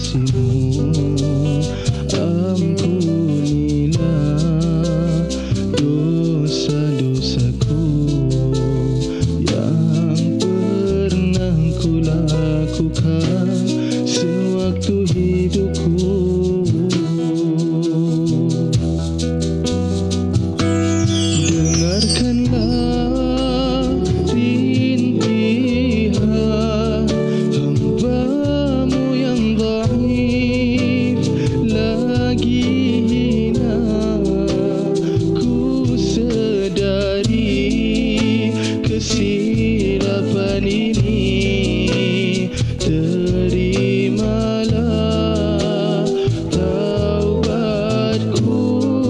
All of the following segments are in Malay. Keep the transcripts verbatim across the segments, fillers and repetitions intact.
kasih-Mu, ampunilah dosa-dosaku yang pernah ku lakukan sewaktu hidupku. Dengarkanlah rintihan hamba-Mu yang dhaif, lagi hina ku sedari kesilapan ini. Terimalah taubatku,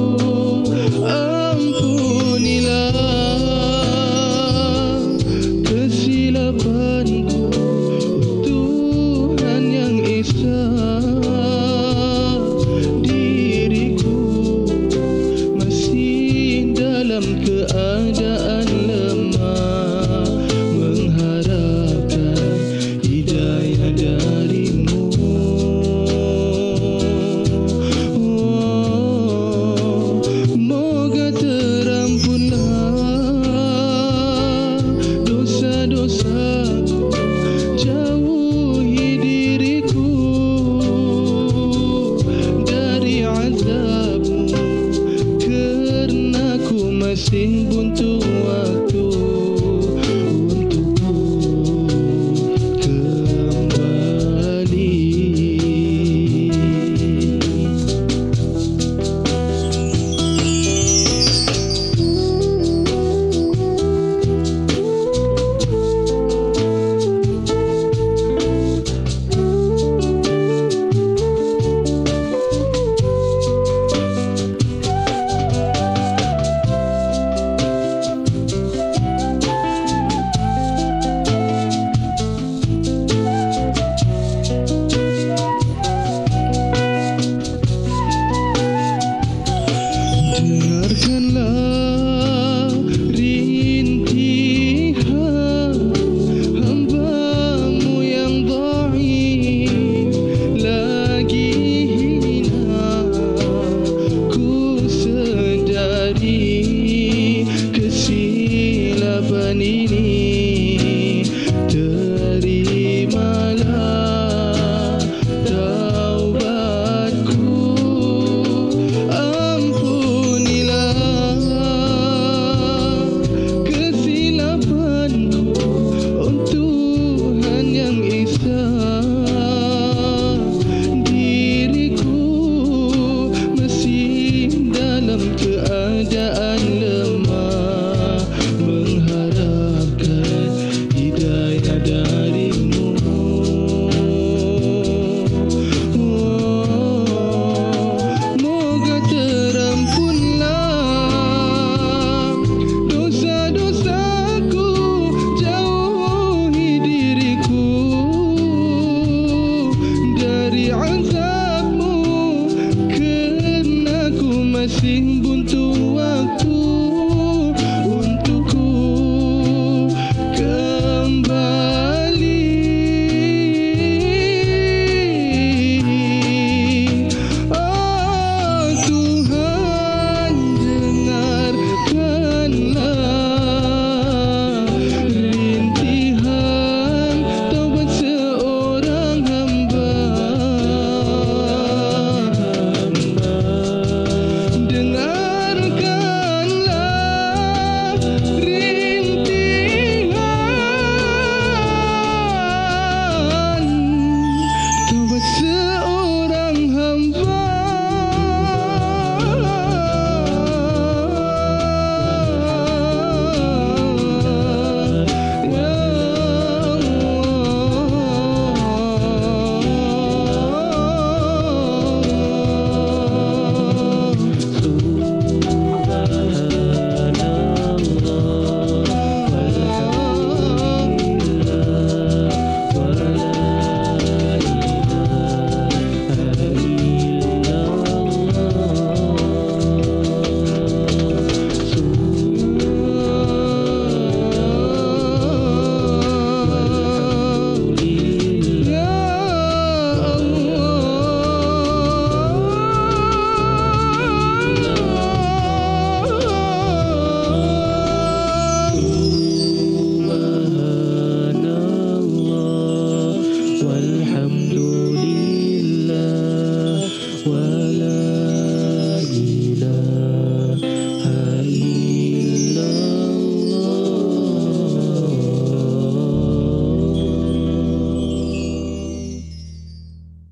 ampunilah kesilapanku, Tuhan yang Esa. Diriku masih dalam keadaan lemah, mengharapkan hidayah dari-Mu. Oh, moga terampunlah dosa-dosaku, jauhi diriku dari azab-Mu, kerana ku masih buntu waktu untukku kembali. Dengarkanlah rintihan hamba-Mu yang dhaif, lagi hina ku sedari kesilapan ini. Terimalah taubatku, ampunilah kesilapanku, oh Tuhan yang Esa. Diriku masih dalam keadaan lemah, mengharapkan hidayah dari-Mu. Oh, moga terampunlah dosa-dosaku, jauhi diriku dari azab